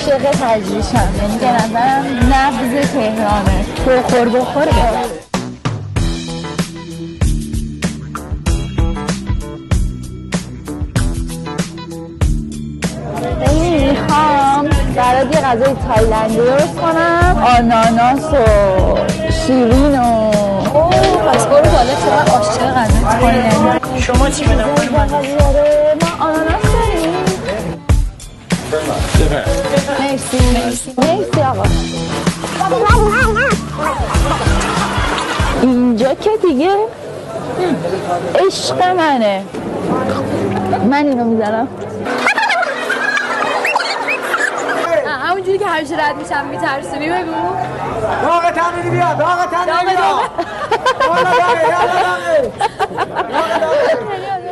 عاشق تجریشم، یعنی به نظرم نبض تهرانه. بخور میخوام برات یه غذای تایلندی درست کنم، آناناس و شیرین و پس برو بالا چرا عاشق غذای تایلندی. شما چی بدم؟ ما آناناس داریم. مرسی آقا. اینجا که دیگه عشق منه. من اینو میزنم همونجوری که همیشه رد میشم میترسونی. بگو داغ تنونی بیا، داغ تنونی بیا.